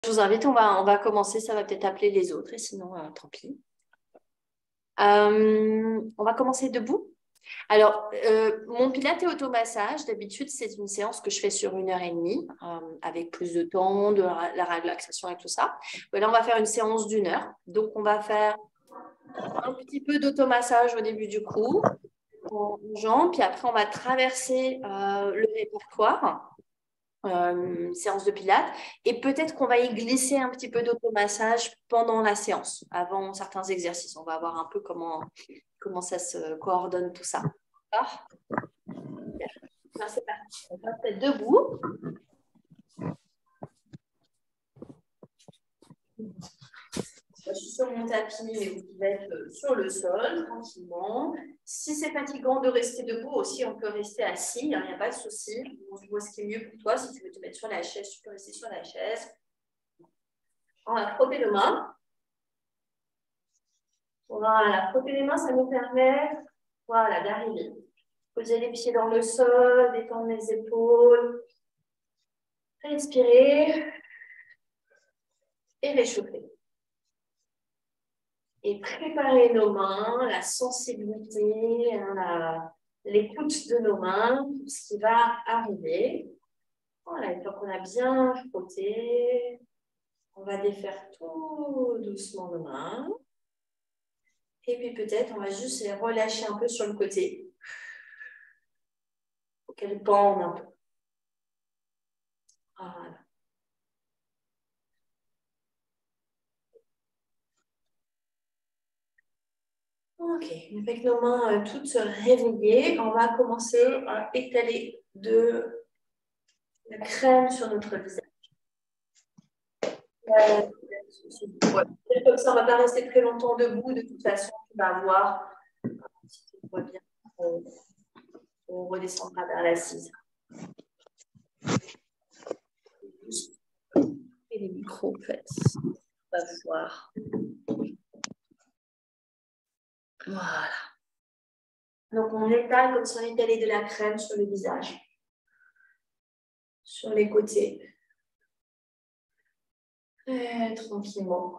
Je vous invite, on va commencer, ça va peut-être appeler les autres, et sinon, tant pis. On va commencer debout. Alors, mon pilates et automassage, d'habitude, c'est une séance que je fais sur 1 heure et demie, avec plus de temps, de la relaxation et tout ça. Mais là, on va faire une séance d'1 heure. Donc, on va faire un petit peu d'automassage au début du cours, en jambes, puis après, on va traverser le répertoire. Séance de pilates et peut-être qu'on va y glisser un petit peu d'automassage pendant la séance, avant certains exercices. On va voir un peu comment ça se coordonne tout ça. D'accord. Alors, c'est parti. On va se mettre debout. Je suis sur mon tapis, mais vous pouvez être sur le sol, tranquillement. Si c'est fatigant de rester debout aussi, on peut rester assis, il n'y a pas de souci. Je vois ce qui est mieux pour toi. Si tu veux te mettre sur la chaise, tu peux rester sur la chaise. On va frotter les mains. Voilà, frotter les mains, ça nous permet voilà, d'arriver. Poser les pieds dans le sol, détendre les épaules. Respirer et réchauffer. Et préparer nos mains, la sensibilité, l'écoute de nos mains, tout ce qui va arriver. Voilà, une fois qu'on a bien frotté, on va défaire tout doucement nos mains. Et puis peut-être, on va juste les relâcher un peu sur le côté pour qu'elles pendent un peu. Voilà. Ok, avec nos mains toutes réveillées, on va commencer à étaler de la crème sur notre visage. Comme ça, on ne va pas rester très longtemps debout. De toute façon, tu vas voir, si tu vois bien, on redescendra vers l'assise. Et les micros, en fait, on va voir. Voilà. Donc, on étale comme si on étalait de la crème sur le visage, sur les côtés. Et tranquillement.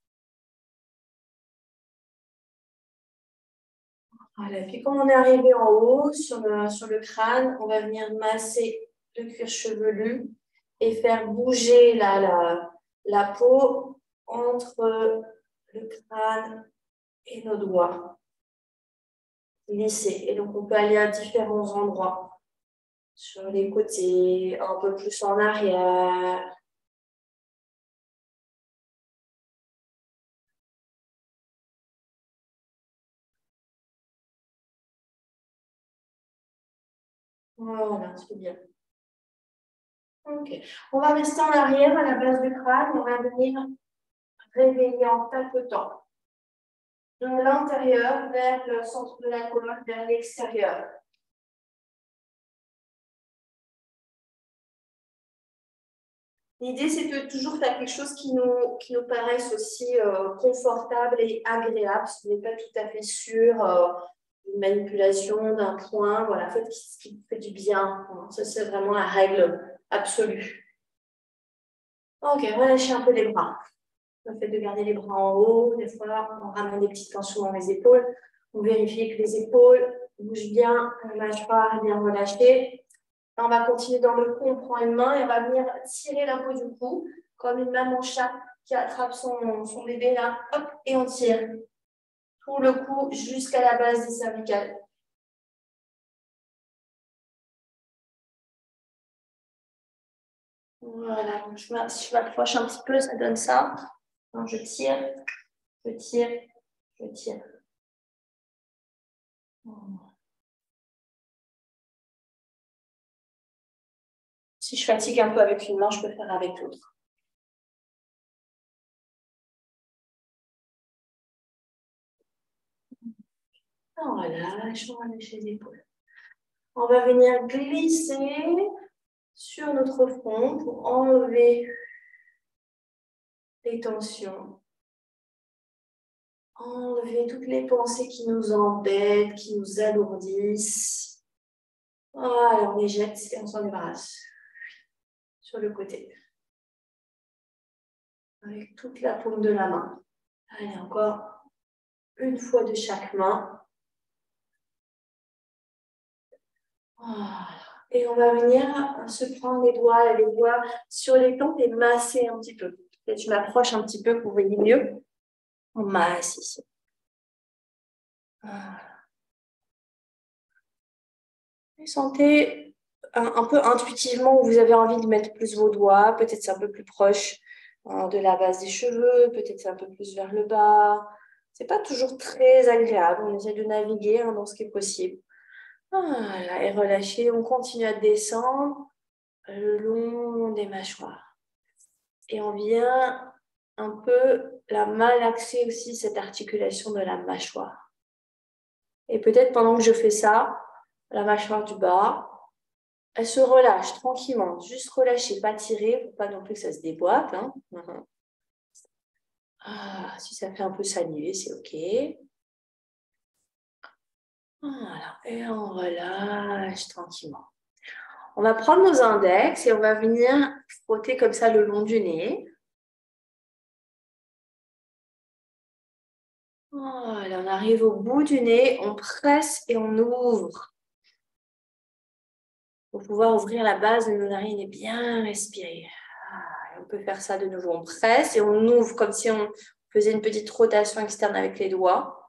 Voilà. Puis, quand on est arrivé en haut, sur le crâne, on va venir masser le cuir chevelu et faire bouger la peau entre le crâne et nos doigts. Lisser. Et donc, on peut aller à différents endroits. Sur les côtés, un peu plus en arrière. Voilà, c'est bien. Ok. On va rester en arrière à la base du crâne. On va venir réveiller en tapotant de l'intérieur vers le centre de la colonne, vers l'extérieur. L'idée, c'est de toujours faire quelque chose qui nous paraisse aussi confortable et agréable. Ce n'est pas tout à fait sûr d'une manipulation, d'un point. Voilà, faites ce qui vous fait du bien. Ça, c'est vraiment la règle absolue. Ok, relâchez un peu les bras. Le fait de garder les bras en haut, des fois, on ramène des petits pinceaux dans les épaules. On vérifie que les épaules bougent bien, la mâchoire est bien relâchée. On va continuer dans le cou, on prend une main et on va venir tirer la peau du cou, comme une maman chat qui attrape son bébé là, hop, et on tire tout le cou jusqu'à la base des cervicales. Voilà, donc si je m'approche un petit peu, ça donne ça. Donc je tire, je tire, je tire. Si je fatigue un peu avec une main, je peux faire avec l'autre. Voilà, lâchons les épaules. On va venir glisser sur notre front pour enlever les tensions. Enlever toutes les pensées qui nous embêtent, qui nous alourdissent. Voilà, on les jette et on s'en débarrasse. Sur le côté. avec toute la paume de la main. Allez, encore une fois de chaque main. Voilà. Et on va venir se prendre les doigts sur les tempes et masser un petit peu. Peut-être je m'approche un petit peu pour que vous voyez mieux. On masse ici. Voilà. Et sentez un peu intuitivement où vous avez envie de mettre plus vos doigts. Peut-être c'est un peu plus proche de la base des cheveux. Peut-être c'est un peu plus vers le bas. C'est pas toujours très agréable. On essaie de naviguer dans ce qui est possible. Voilà. Et relâchez. On continue à descendre le long des mâchoires. Et on vient un peu la malaxer aussi, cette articulation de la mâchoire. Et peut-être pendant que je fais ça, la mâchoire du bas, elle se relâche tranquillement. Juste relâcher, pas tirer, pour pas non plus que ça se déboîte. Hein. Ah, si ça fait un peu saliver, c'est OK. Voilà. Et on relâche tranquillement. On va prendre nos index et on va venir frotter comme ça le long du nez. Voilà, on arrive au bout du nez, on presse et on ouvre. Pour pouvoir ouvrir la base de nos narines et bien respirer. Ah, on peut faire ça de nouveau. On presse et on ouvre comme si on faisait une petite rotation externe avec les doigts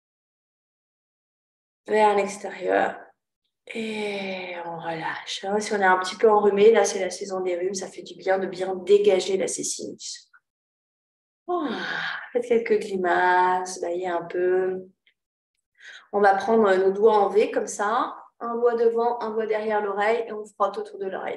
vers l'extérieur. Et on relâche. Si on est un petit peu enrhumé, là c'est la saison des rhumes, ça fait du bien de bien dégager la sinus. Faites quelques grimaces, baillez un peu. On va prendre nos doigts en V comme ça, un doigt devant, un doigt derrière l'oreille et on frotte autour de l'oreille.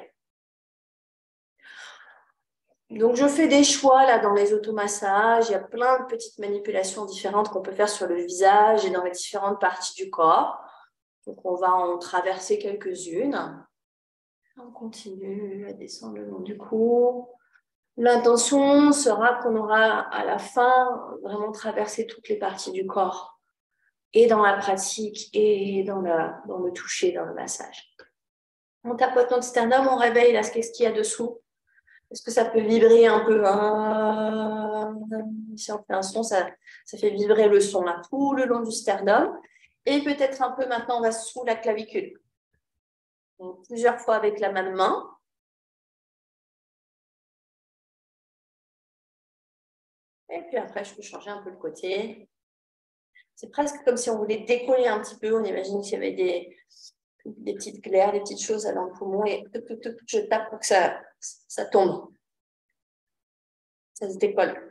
Donc, je fais des choix là dans les automassages. Il y a plein de petites manipulations différentes qu'on peut faire sur le visage et dans les différentes parties du corps. Donc, on va en traverser quelques-unes. On continue à descendre le long du cou. L'intention sera qu'on aura à la fin vraiment traversé toutes les parties du corps. Et dans la pratique et dans le toucher, dans le massage. On tapote notre sternum, on réveille là, qu'est-ce qu'il y a dessous. Est-ce que ça peut vibrer un peu? Si on fait un son, ça fait vibrer le son là, tout le long du sternum. Et peut-être un peu maintenant, on va sous la clavicule. Donc, plusieurs fois avec la même main. Et puis après, je peux changer un peu le côté. C'est presque comme si on voulait décoller un petit peu. On imagine qu'il y avait des petites glaires, des petites choses dans le poumon. Et je tape pour que ça tombe. Ça se décolle.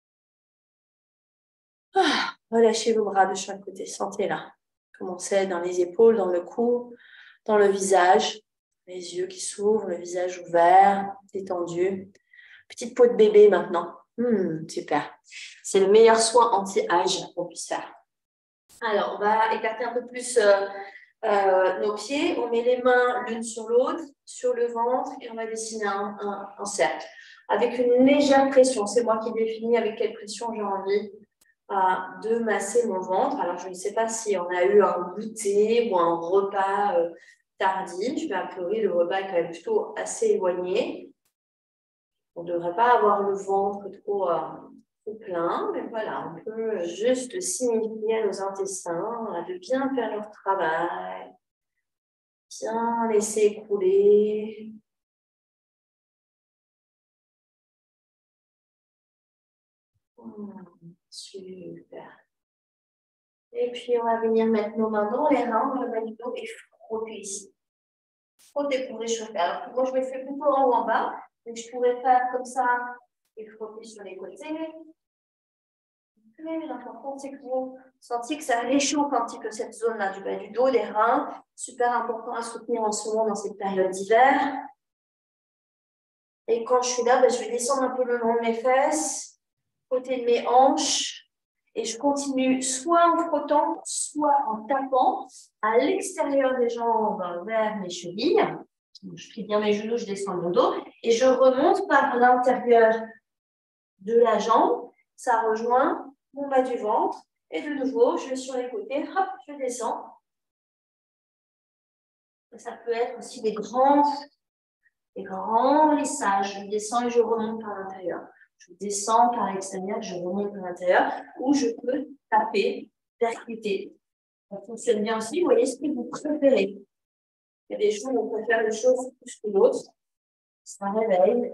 Relâchez vos bras de chaque côté. Sentez là. Commencez dans les épaules, dans le cou, dans le visage. Les yeux qui s'ouvrent, le visage ouvert, détendu. Petite peau de bébé maintenant. Super. C'est le meilleur soin anti-âge qu'on puisse faire. Alors, on va écarter un peu plus nos pieds. On met les mains l'une sur l'autre, sur le ventre, et on va dessiner un cercle. Avec une légère pression. C'est moi qui définis avec quelle pression j'ai envie de masser mon ventre. Alors, je ne sais pas si on a eu un goûter ou un repas tardif, mais a priori, le repas est quand même plutôt assez éloigné. On ne devrait pas avoir le ventre trop plein, mais voilà, on peut juste signifier à nos intestins de bien faire leur travail, bien laisser écouler. Super. Et puis, on va venir mettre nos mains dans les reins, dans le bas du dos et frotter ici. Frotter pour réchauffer. Alors, moi, je me fais plutôt en haut en bas, donc je pourrais faire comme ça et frotter sur les côtés. Mais l'important, c'est que vous sentiez que ça réchauffe un petit peu cette zone-là du bas du dos, des reins. Super important à soutenir en ce moment dans cette période d'hiver. Et quand je suis là, je vais descendre un peu le long de mes fesses, côté de mes hanches. Et je continue soit en frottant, soit en tapant à l'extérieur des jambes vers mes chevilles. Je plie bien mes genoux, je descends mon dos. Et je remonte par l'intérieur de la jambe. Ça rejoint mon bas du ventre. Et de nouveau, je vais sur les côtés. Hop, je descends. Et ça peut être aussi des grands lissages. Je descends et je remonte par l'intérieur. Je descends par l'extérieur, je remonte par l'intérieur, ou je peux taper, percuter. Ça fonctionne bien aussi. Vous voyez ce que vous préférez. Il y a des jours où on préfère une chose plus que l'autre. Ça réveille.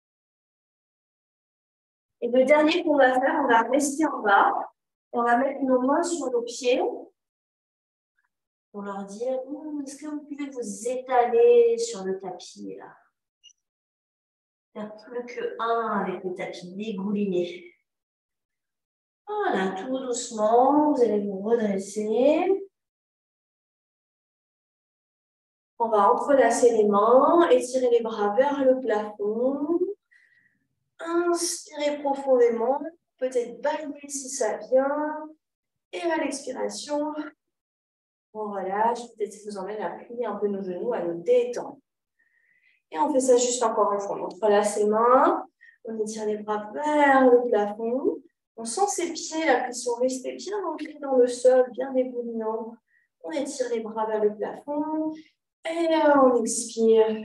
Et le dernier qu'on va faire, on va rester en bas. Et on va mettre nos mains sur nos pieds. Pour leur dire, est-ce que vous pouvez vous étaler sur le tapis là? Faire plus que un avec le tapis, dégouliner. Voilà, tout doucement, vous allez vous redresser. On va entrelacer les mains, étirer les bras vers le plafond. Inspirez profondément, peut-être balayer si ça vient. Et à l'expiration, on relâche, peut-être ça vous emmène à plier un peu nos genoux, à nous détendre. Et on fait ça juste encore une fois. On entrelace les mains, on étire les bras vers le plafond. On sent ces pieds là qui sont restés bien ancrés dans le sol, bien déboulinants. On étire les bras vers le plafond. Et on expire.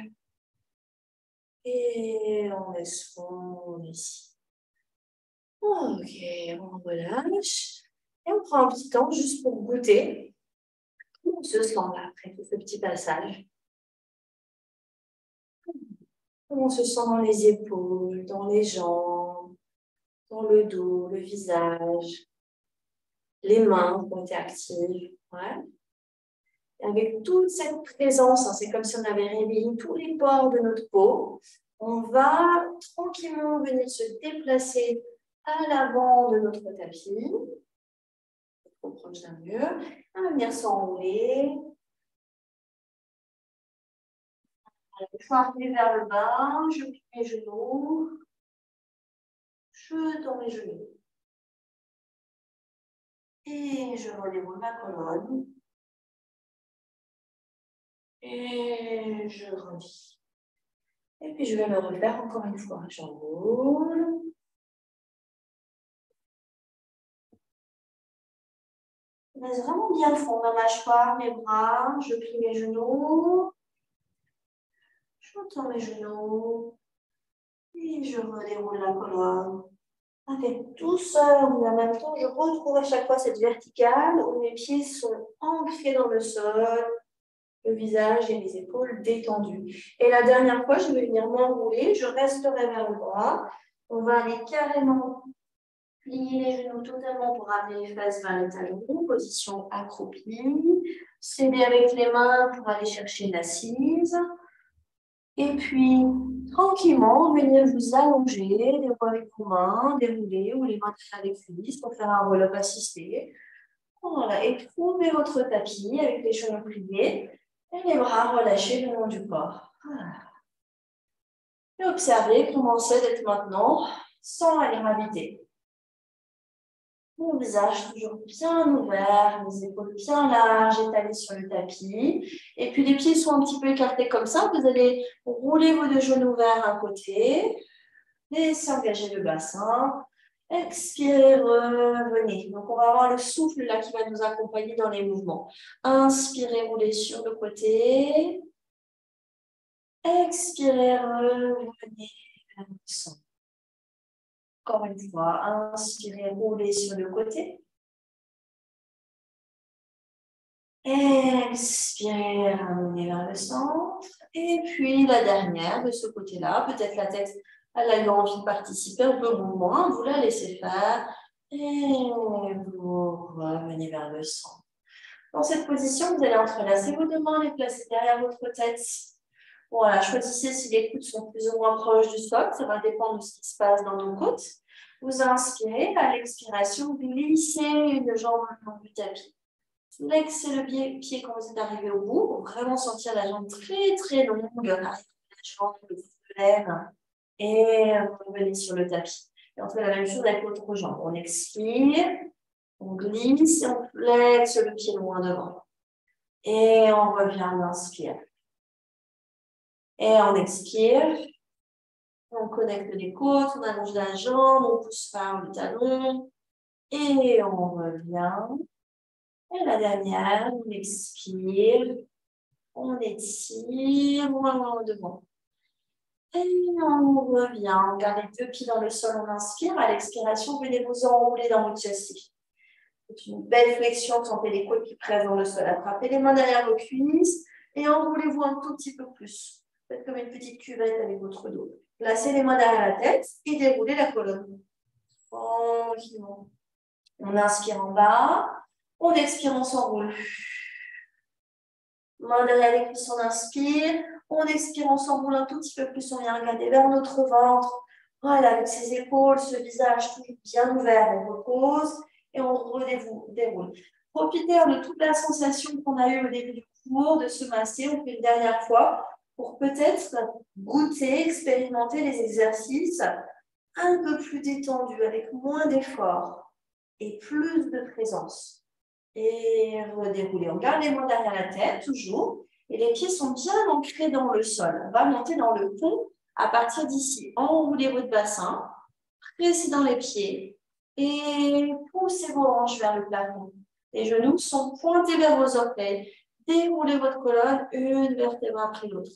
Et on laisse fondre ici. Ok, on relâche. Et on prend un petit temps juste pour goûter. On se sent là après tout ce petit passage. Comment on se sent dans les épaules, dans les jambes, dans le dos, le visage, les mains qui ont été actives. Ouais. Et avec toute cette présence, hein, c'est comme si on avait réveillé tous les pores de notre peau. On va tranquillement venir se déplacer à l'avant de notre tapis. Trop proche d'un mur. On va venir s'enrouler. Je vais arriver vers le bas, je plie mes genoux. Je tends mes genoux. Et je redéroule ma colonne. Et je relis. Et puis je vais le refaire encore une fois. J'enroule. Je laisse vraiment bien fond ma mâchoire, mes bras. Je plie mes genoux. Je tends mes genoux. Et je redéroule la colonne. Avec douceur, mais en même temps, je retrouve à chaque fois cette verticale où mes pieds sont ancrés dans le sol, le visage et les épaules détendues. Et la dernière fois, je vais venir m'enrouler, je resterai vers le bras. On va aller carrément plier les genoux totalement pour amener les fesses vers les talons, position accroupie. S'aider avec les mains pour aller chercher l'assise. Et puis, tranquillement, venir vous allonger, des fois avec vos mains, dérouler ou les mains derrière les cuisses pour faire un roll-up assisté. Voilà, et trouvez votre tapis avec les genoux pliés et les bras relâchés le long du corps. Voilà. Et observez comment c'est d'être maintenant sans la gravité. Mon visage toujours bien ouvert, les épaules bien larges, étalées sur le tapis. Et puis les pieds sont un petit peu écartés comme ça. Vous allez rouler vos deux genoux vers un côté. Laissez engager le bassin. Expirez, revenez. Donc on va avoir le souffle là qui va nous accompagner dans les mouvements. Inspirez, roulez sur le côté. Expirez, revenez vers le centre. Encore une fois, inspirez, roulez sur le côté. Expirez, ramenez vers le centre. Et puis la dernière de ce côté-là, peut-être la tête, elle a eu envie de participer un peu au mouvement, vous la laissez faire. Et vous revenez vers le centre. Dans cette position, vous allez entrelacer vos deux mains, les placer derrière votre tête. Voilà, choisissez si les coudes sont plus ou moins proches du sol, ça va dépendre de ce qui se passe dans nos côtes. Vous inspirez, à l'expiration, glissez une jambe le long du tapis. Flexez le pied quand vous êtes arrivé au bout pour vraiment sentir la jambe très très longue, la jambe, le bout de l'aine, et vous revenez sur le tapis. Et on fait la même chose avec l'autre jambe. On expire, on glisse et on flexe le pied loin devant. Et on revient, on inspire. Et on expire. On connecte les côtes, on allonge la jambe, on pousse vers le talon. Et on revient. Et la dernière, on expire. On étire, on va devant. Et on revient. On garde les deux pieds dans le sol, on inspire. À l'expiration, venez vous enrouler dans votre châssis. C'est une belle flexion, sentez les côtes qui pressent dans le sol. Attrapez les mains derrière vos cuisses et enroulez-vous un tout petit peu plus. Faites comme une petite cuvette avec votre dos. Placez les mains derrière la tête et déroulez la colonne. Tranquillement. On inspire en bas. On expire, on s'enroule. Main derrière les cuisses, on inspire. On expire, on s'enroule un tout petit peu plus. On vient regarder vers notre ventre. Voilà, avec ses épaules, ce visage toujours bien ouvert. On repose et on redéroule. Profitez de toute la sensation qu'on a eue au début du cours, de se masser. On fait une dernière fois pour peut-être goûter, expérimenter les exercices un peu plus détendus, avec moins d'efforts et plus de présence. Et redérouler. On garde les mains derrière la tête, toujours. Et les pieds sont bien ancrés dans le sol. On va monter dans le pont à partir d'ici. Enroulez votre bassin, pressez dans les pieds et poussez vos hanches vers le plafond. Les genoux sont pointés vers vos orteils. Déroulez votre colonne, une vertèbre après l'autre.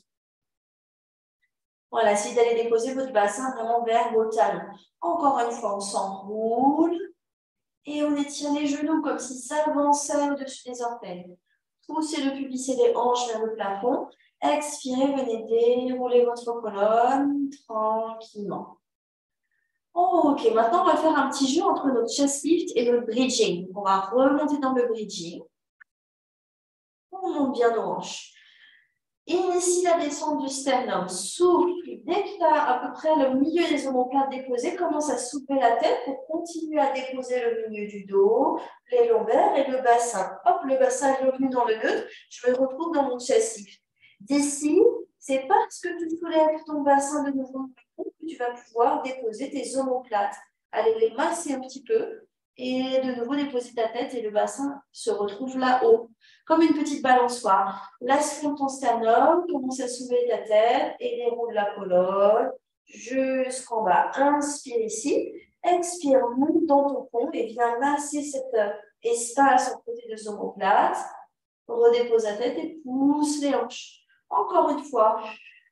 Voilà, essayez d'aller déposer votre bassin vraiment vers vos talons. Encore une fois, on s'enroule. Et on étire les genoux comme si ça avançait au-dessus des orteils. Poussez le pubis et les hanches vers le plafond. Expirez, venez dérouler votre colonne tranquillement. Ok, maintenant on va faire un petit jeu entre notre chest lift et notre bridging. On va remonter dans le bridging. On monte bien nos hanches. Initie la descente du sternum, souffle. Dès que tu as à peu près le milieu des omoplates déposés, commence à soulever la tête pour continuer à déposer le milieu du dos, les lombaires et le bassin. Hop, le bassin est revenu dans le neutre. Je me retrouve dans mon chest lift. D'ici, c'est parce que tu soulèves ton bassin de nouveau que tu vas pouvoir déposer tes omoplates. Allez les masser un petit peu et de nouveau déposer ta tête et le bassin se retrouve là-haut. Comme une petite balançoire. Laisse ton sternum, commence à soulever ta tête et déroule la colonne jusqu'en bas. Inspire ici, expire, monte dans ton pont et viens masser cet espace en côté de omoplate. Redépose la tête et pousse les hanches. Encore une fois,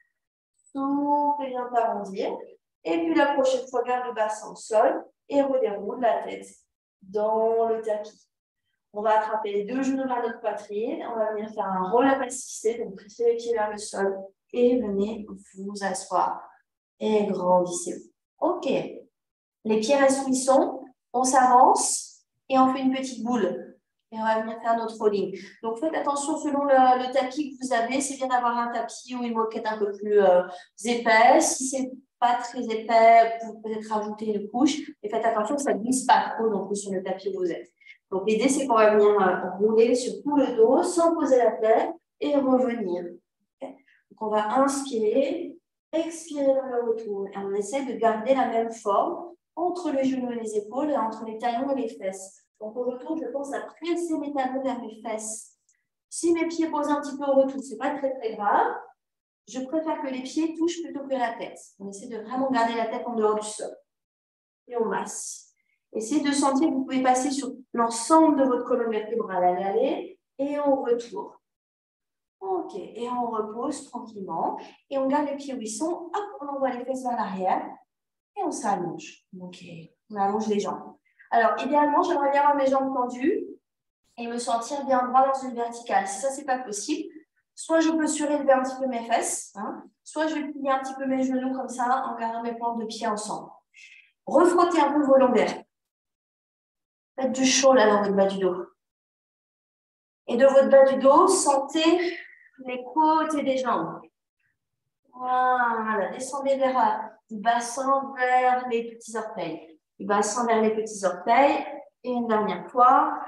souffle et viens t'arrondir. Et puis la prochaine fois, garde le bassin au sol et redéroule la tête dans le tapis. On va attraper les deux genoux vers notre poitrine. On va venir faire un roll-up assisté. Donc, pressez les pieds vers le sol et venez vous asseoir. Et grandissez-vous. OK. Les pieds restent où ils sont. On s'avance et on fait une petite boule. Et on va venir faire notre rolling. Donc, faites attention selon le tapis que vous avez. C'est bien d'avoir un tapis ou une moquette un peu plus épaisse. Si ce n'est pas très épais, vous pouvez peut-être rajouter une couche. Et faites attention que ça ne glisse pas trop non plus sur le tapis où vous êtes. Donc, l'idée, c'est qu'on va venir rouler sur tout le dos sans poser la tête et revenir. Okay. Donc, on va inspirer, expirer dans le retour. Et on essaie de garder la même forme entre les genoux et les épaules et entre les talons et les fesses. Donc, au retour, je pense à presser mes talons vers mes fesses. Si mes pieds posent un petit peu au retour, ce n'est pas très, très grave. Je préfère que les pieds touchent plutôt que la tête. On essaie de vraiment garder la tête en dehors du sol. Et on masse. Essayez de sentir que vous pouvez passer sur l'ensemble de votre colonne vertébrale. Allez, et on retourne. OK, et on repose tranquillement. Et on garde les pieds où ils sont. Hop, on envoie les fesses vers l'arrière. Et on s'allonge. OK, on allonge les jambes. Alors, idéalement, j'aimerais bien avoir mes jambes tendues et me sentir bien droit dans une verticale. Si ça, ce n'est pas possible, soit je peux surélever un petit peu mes fesses, soit je vais plier un petit peu mes genoux comme ça en gardant mes plantes de pied ensemble. Refrottez un peu vos lombaires. Faites du chaud là dans votre bas du dos. Et de votre bas du dos, sentez les côtés des jambes. Voilà, descendez vers du bassin vers les petits orteils. Du bassin vers les petits orteils. Et une dernière fois.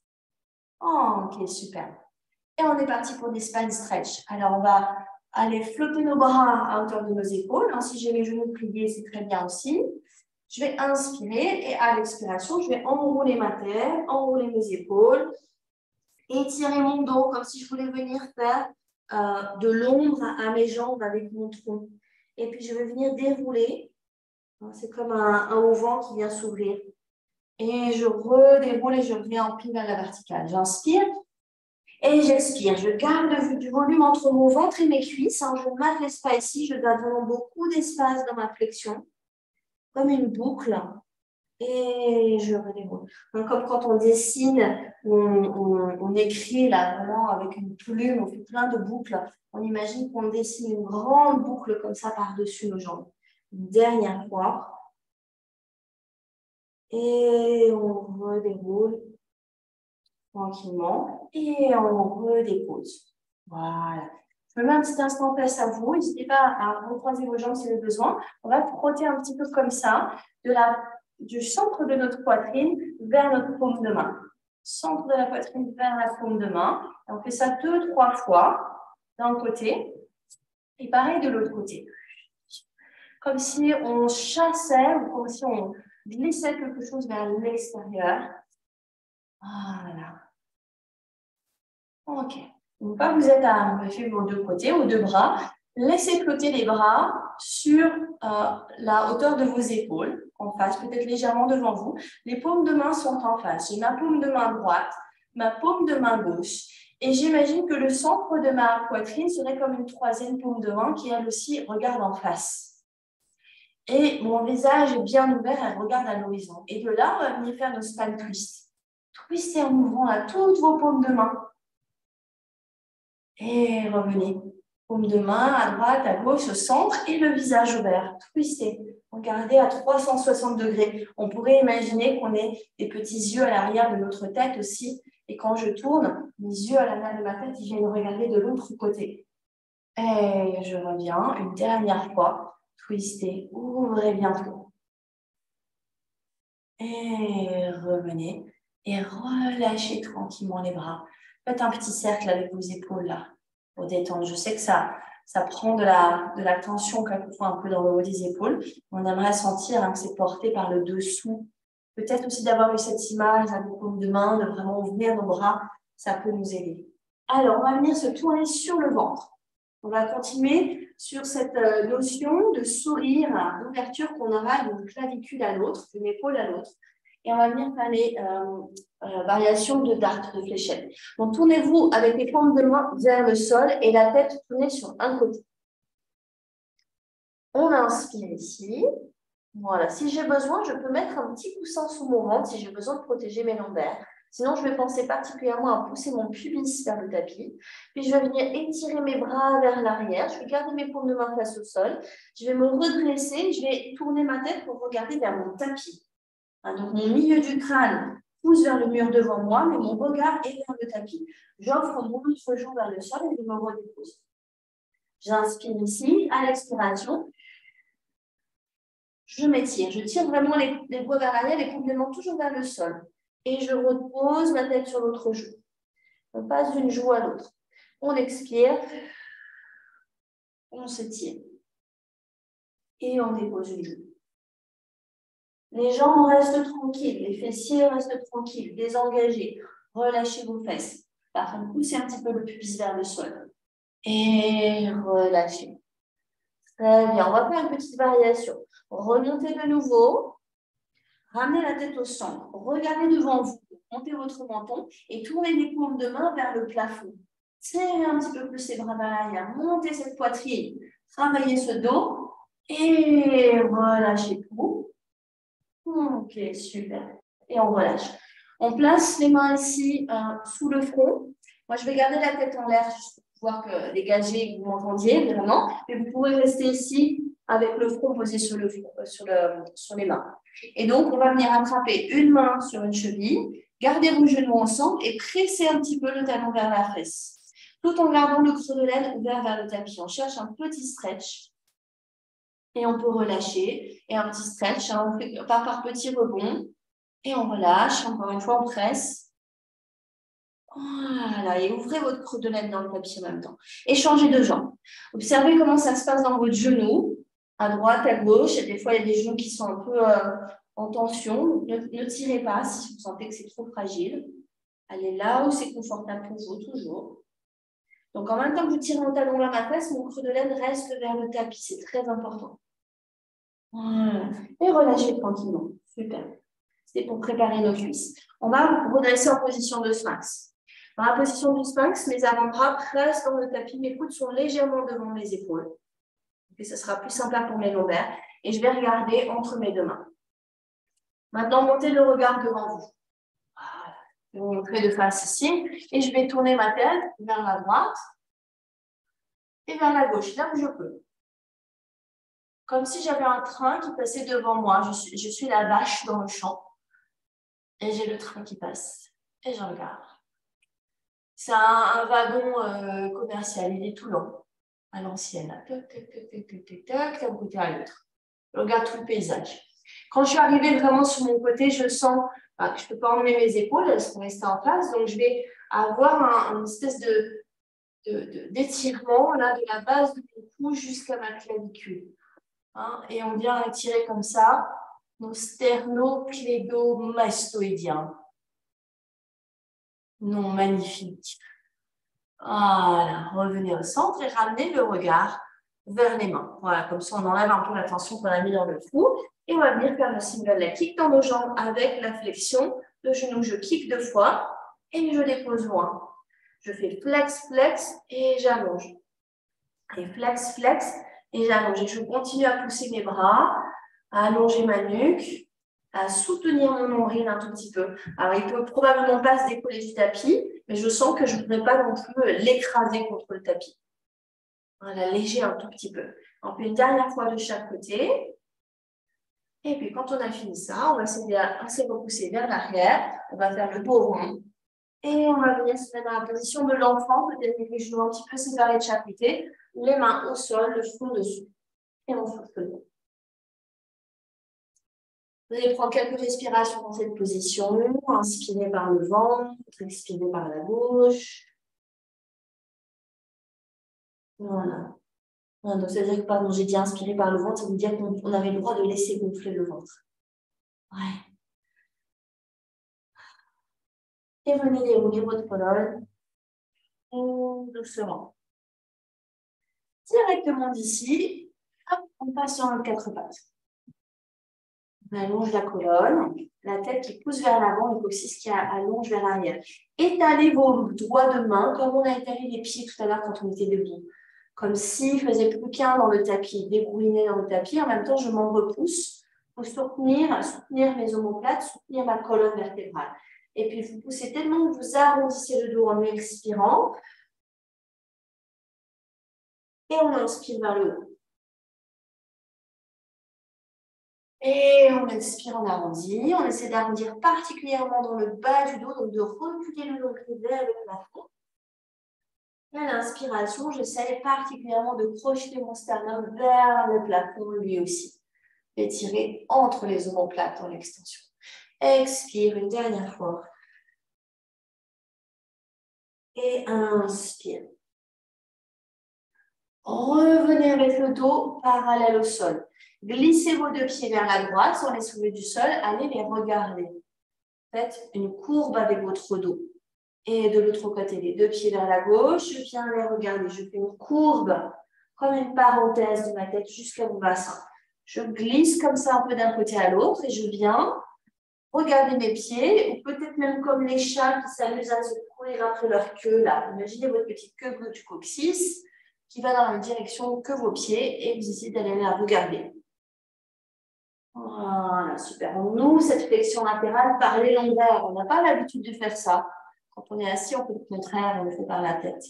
Ok, super. Et on est parti pour des spine stretch. Alors, on va aller flotter nos bras à hauteur de nos épaules. Si j'ai mes genoux pliés, c'est très bien aussi. Je vais inspirer et à l'expiration, je vais enrouler ma tête, enrouler mes épaules, étirer mon dos comme si je voulais venir faire de l'ombre à mes jambes avec mon tronc. Et puis, je vais venir dérouler. C'est comme un auvent qui vient s'ouvrir. Et je redéroule et je reviens en pli vers la verticale. J'inspire Et j'expire. Je garde du volume entre mon ventre et mes cuisses. Hein. Je ne m'affaisse pas ici. Je donne vraiment beaucoup d'espace dans ma flexion, comme une boucle. Et je redéroule. Donc, comme quand on dessine, on écrit là vraiment avec une plume, on fait plein de boucles. On imagine qu'on dessine une grande boucle comme ça par-dessus nos jambes. Une dernière fois. Et on redéroule tranquillement. Et on redépose. Voilà. Je me mets un petit instant face à vous. N'hésitez pas à recroiser vos jambes si vous avez besoin. On va frotter un petit peu comme ça, du centre de notre poitrine vers notre paume de main. Centre de la poitrine vers la paume de main. Et on fait ça 2-3 fois d'un côté. Et pareil de l'autre côté. Comme si on chassait ou comme si on glissait quelque chose vers l'extérieur. Voilà. Ok. Une fois que vous êtes à vos deux côtés, aux deux bras, laissez flotter les bras sur la hauteur de vos épaules, en face, peut-être légèrement devant vous. Les paumes de main sont en face. J'ai ma paume de main droite, ma paume de main gauche. Et j'imagine que le centre de ma poitrine serait comme une troisième paume de main qui, elle aussi, regarde en face. Et mon visage est bien ouvert, elle regarde à l'horizon. Et de là, on va venir faire nos spine twists. Twistez en ouvrant à toutes vos paumes de main. Et revenez. Paume de main à droite, à gauche, au centre et le visage ouvert. Twistez. Regardez à 360 degrés. On pourrait imaginer qu'on ait des petits yeux à l'arrière de notre tête aussi. Et quand je tourne, mes yeux à l'arrière de ma tête, ils viennent regarder de l'autre côté. Et je reviens une dernière fois. Twistez. Ouvrez bien tout. Et revenez. Et relâchez tranquillement les bras. Faites un petit cercle avec vos épaules là, pour détendre. Je sais que ça prend de la tension quelquefois un peu dans le haut des épaules. On aimerait sentir que c'est porté par le dessous. Peut-être aussi d'avoir eu cette image à vos paumes de main, de vraiment ouvrir nos bras, ça peut nous aider. Alors, on va venir se tourner sur le ventre. On va continuer sur cette notion de sourire, d'ouverture qu'on aura d'une clavicule à l'autre, d'une épaule à l'autre. Et on va venir faire les variations de dart, de fléchette. Donc, tournez-vous avec les paumes de main vers le sol et la tête tournée sur un côté. On inspire ici. Voilà. Si j'ai besoin, je peux mettre un petit coussin sous mon ventre si j'ai besoin de protéger mes lombaires. Sinon, je vais penser particulièrement à pousser mon pubis vers le tapis. Puis, je vais venir étirer mes bras vers l'arrière. Je vais garder mes paumes de main face au sol. Je vais me redresser. Je vais tourner ma tête pour regarder vers mon tapis. Donc, mon milieu du crâne pousse vers le mur devant moi, mais mon regard est vers le tapis. J'offre mon autre joue vers le sol et je me redépose. J'inspire ici. À l'expiration, je m'étire. Je tire vraiment les bras vers l'arrière, les paumes de main toujours vers le sol. Et je repose ma tête sur l'autre joue. On passe d'une joue à l'autre. On expire. On s'étire. Et on dépose une joue. Les jambes restent tranquilles, les fessiers restent tranquilles, désengagés. Relâchez vos fesses. Par contre, poussez un petit peu le pubis vers le sol. Et relâchez. Très bien. On va faire une petite variation. Remontez de nouveau. Ramenez la tête au centre. Regardez devant vous. Montez votre menton et tournez les paumes de main vers le plafond. Serrez un petit peu plus les bras vers l'arrière. Montez cette poitrine. Travaillez ce dos. Et relâchez tout. Ok, super. Et on relâche. On place les mains ici sous le front. Moi, je vais garder la tête en l'air juste pour pouvoir dégager, que vous m'entendiez vraiment. Mais vous pouvez rester ici avec le front posé sur les mains. Et donc, on va venir attraper une main sur une cheville, garder vos genoux ensemble et presser un petit peu le talon vers la fesse. Tout en gardant le creux de l'aine ouvert vers le tapis. On cherche un petit stretch. Et on peut relâcher. Et un petit stretch, on fait par petits rebonds. Et on relâche. Encore une fois, on presse. Voilà. Et ouvrez votre creux de l'aine dans le tapis en même temps. Et changez de jambe. Observez comment ça se passe dans votre genou. À droite, à gauche. Et des fois, il y a des genoux qui sont un peu en tension. Ne tirez pas si vous sentez que c'est trop fragile. Allez là où c'est confortable pour vous, toujours. Donc, en même temps que je tire mon talon vers ma fesse, mon creux de l'aine reste vers le tapis. C'est très important. Voilà. Et relâchez tranquillement. Super. C'est pour préparer nos cuisses. On va redresser en position de sphinx. Dans la position du sphinx, mes avant-bras restent dans le tapis, mes coudes sont légèrement devant mes épaules. Et ce sera plus sympa pour mes lombaires. Et je vais regarder entre mes deux mains. Maintenant, montez le regard devant vous. Voilà. Je vais vous montrer de face ici. Et je vais tourner ma tête vers la droite et vers la gauche, là où je peux. Comme si j'avais un train qui passait devant moi. Je suis la vache dans le champ. Et j'ai le train qui passe. Et je regarde. C'est un wagon commercial. Il est tout long. À l'ancienne. Tac, tac, tac, tac, tac, tac, d'un côté à l'autre. Je regarde tout le paysage. Quand je suis arrivée vraiment sur mon côté, je sens que je ne peux pas emmener mes épaules, elles sont restées en place. Donc, je vais avoir une espèce d'étirement là, de la base de mon cou jusqu'à ma clavicule. Hein, et on vient étirer comme ça nos sternoclédomastoïdiens. Non, magnifique. Voilà, revenez au centre et ramenez le regard vers les mains. Voilà, comme ça, on enlève un peu la tension qu'on a mis dans le cou. Et on va venir faire le single leg kick dans nos jambes avec la flexion. Le genou, je kick 2 fois et je dépose loin. Je fais flex, flex et j'allonge. Et flex, flex et j'allonge. Et je continue à pousser mes bras, à allonger ma nuque, à soutenir mon nombril un tout petit peu. Alors, il ne peut probablement pas se décoller du tapis, mais je sens que je ne voudrais pas non plus l'écraser contre le tapis. Voilà, léger un tout petit peu. On fait une dernière fois de chaque côté. Et puis, quand on a fini ça, on va s'aider repousser vers l'arrière. On va faire le dos rond. Et on va venir se mettre dans la position de l'enfant, peut-être avec les genoux un petit peu séparés de chaque côté, les mains au sol, le front dessus. Et on souffle le dos. Vous allez prendre quelques respirations dans cette position. Inspirez par le ventre, expirez par la bouche. Voilà. Donc, c'est-à-dire que, pardon, j'ai dit inspirer par le ventre, ça veut dire qu'on avait le droit de laisser gonfler le ventre. Ouais. Et venez dérouler votre colonne. Doucement. Directement d'ici, on passe sur notre 4 pattes. On allonge la colonne, la tête qui pousse vers l'avant, le coccyx qui allonge vers l'arrière. Étalez vos doigts de main comme on a étalé les pieds tout à l'heure quand on était debout. Comme s'il ne faisait plus qu'un dans le tapis, débrouilliner dans le tapis. En même temps, je m'en repousse pour soutenir mes omoplates, soutenir ma colonne vertébrale. Et puis, vous poussez tellement que vous arrondissez le dos en expirant. Et on inspire vers le haut. Et on expire, on arrondit. On essaie d'arrondir particulièrement dans le bas du dos, donc de reculer le nombril vers le plafond. Et à l'inspiration, j'essaie particulièrement de projeter mon sternum vers le plafond lui aussi. Étirer entre les omoplates en extension. Expire une dernière fois. Et inspire. Revenez avec le dos parallèle au sol. Glissez vos 2 pieds vers la droite sans les soulever du sol. Allez les regarder. Faites une courbe avec votre dos. Et de l'autre côté, les 2 pieds vers la gauche. Je viens les regarder. Je fais une courbe comme une parenthèse de ma tête jusqu'à mon bassin. Je glisse comme ça un peu d'un côté à l'autre et je viens regarder mes pieds, ou peut-être même comme les chats qui s'amusent à se courir après leur queue. Là, imaginez votre petite queue bleue du coccyx qui va dans la même direction que vos pieds et vous essayez d'aller la regarder. Voilà, super. On ouvre cette flexion latérale par les lombaires. On n'a pas l'habitude de faire ça. Quand on est assis, on fait le contraire, on le fait par la tête.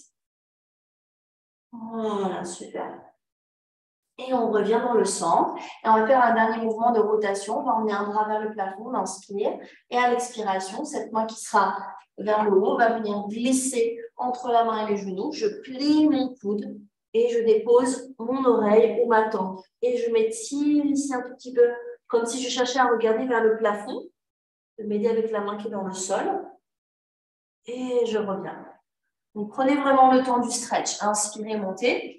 Voilà, super. Et on revient dans le centre. Et on va faire un dernier mouvement de rotation. On va emmener un bras vers le plafond, on inspire. Et à l'expiration, cette main qui sera vers le haut va venir glisser entre la main et les genoux. Je plie mon coude et je dépose mon oreille ou ma tempe. Et je m'étire ici un tout petit peu, comme si je cherchais à regarder vers le plafond. Je m'aider avec la main qui est dans le sol. Et je reviens. Donc, prenez vraiment le temps du stretch. Inspirez, montez.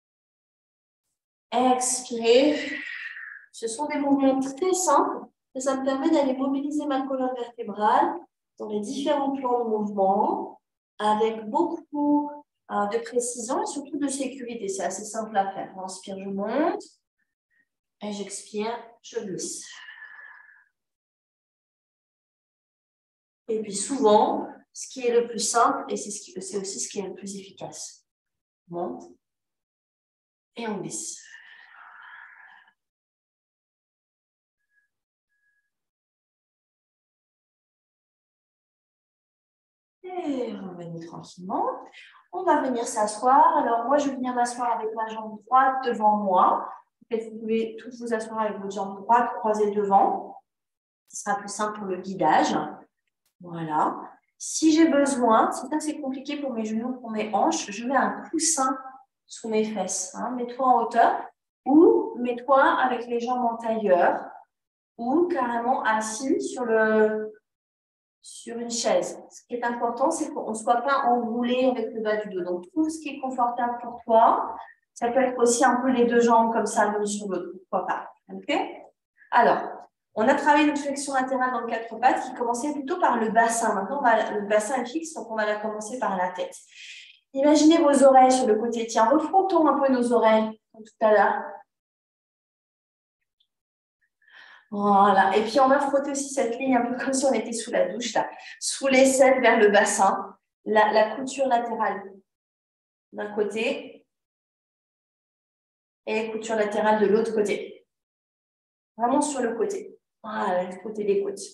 Expirez. Ce sont des mouvements très simples et ça me permet d'aller mobiliser ma colonne vertébrale dans les différents plans de mouvement avec beaucoup de précision et surtout de sécurité. C'est assez simple à faire. J'inspire, je monte et j'expire, je glisse. Et puis souvent, ce qui est le plus simple et c'est aussi ce qui est le plus efficace. On monte et on glisse. Et on revenir tranquillement. On va venir s'asseoir. Alors, moi, je vais venir m'asseoir avec ma jambe droite devant moi. Peut-être vous pouvez tous vous asseoir avec votre jambe droite croisée devant. Ce sera plus simple pour le guidage. Voilà. Si j'ai besoin, si ça c'est compliqué pour mes genoux, pour mes hanches, je mets un coussin sous mes fesses. Hein. Mets-toi en hauteur ou mets-toi avec les jambes en tailleur ou carrément assis sur une chaise. Ce qui est important, c'est qu'on ne soit pas enroulé avec le bas du dos. Donc, trouve ce qui est confortable pour toi. Ça peut être aussi un peu les deux jambes comme ça, l'une sur l'autre. Pourquoi pas. OK? Alors, on a travaillé notre flexion latérale dans le quatre pattes qui commençait plutôt par le bassin. Maintenant, le bassin est fixe, donc on va la commencer par la tête. Imaginez vos oreilles sur le côté. Tiens, refrontons un peu nos oreilles, comme tout à l'heure. Voilà. Et puis, on va frotter aussi cette ligne un peu comme si on était sous la douche, là. Sous l'aisselle vers le bassin. La couture latérale d'un côté et couture latérale de l'autre côté. Vraiment sur le côté. Voilà, le côté des côtes.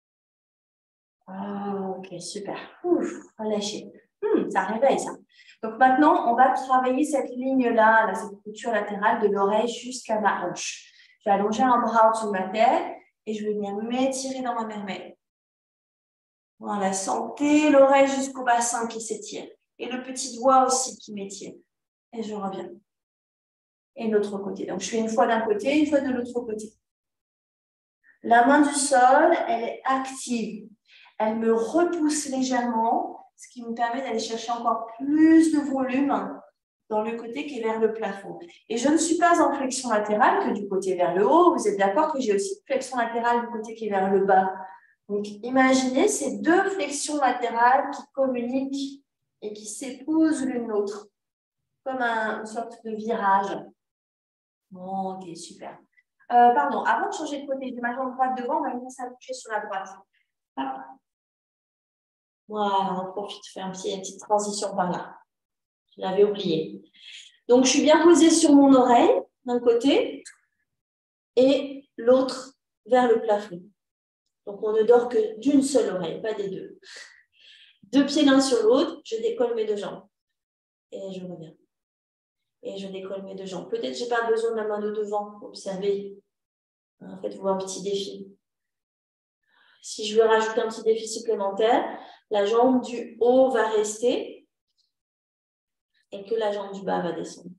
Ok, super. Ouf, relâchez. Ça réveille, ça. Donc, maintenant, on va travailler cette ligne-là, cette couture latérale de l'oreille jusqu'à ma hanche. Je vais allonger un bras au-dessus de ma tête et je vais venir m'étirer dans ma merveille. Voilà, sentez l'oreille jusqu'au bassin qui s'étire. Et le petit doigt aussi qui m'étire. Et je reviens. Et l'autre côté. Donc, je fais une fois d'un côté, une fois de l'autre côté. La main du sol, elle est active. Elle me repousse légèrement, ce qui me permet d'aller chercher encore plus de volume dans le côté qui est vers le plafond. Et je ne suis pas en flexion latérale que du côté vers le haut. Vous êtes d'accord que j'ai aussi une flexion latérale du côté qui est vers le bas. Donc, imaginez ces deux flexions latérales qui communiquent et qui s'épousent l'une l'autre, comme une sorte de virage. Bon, ok, super. Pardon, avant de changer de côté, j'ai ma jambe droite devant, on va venir s'appuyer sur la droite. Hop. Voilà, on profite de faire une petite transition par là. Je l'avais oublié. Donc, je suis bien posée sur mon oreille, d'un côté, et l'autre vers le plafond. Donc, on ne dort que d'une seule oreille, pas des deux. Deux pieds l'un sur l'autre, je décolle mes deux jambes. Et je reviens. Et je décolle mes deux jambes. Peut-être que je n'ai pas besoin de la main de devant. Observez. Faites-vous un petit défi. Si je veux rajouter un petit défi supplémentaire, la jambe du haut va rester et que la jambe du bas va descendre.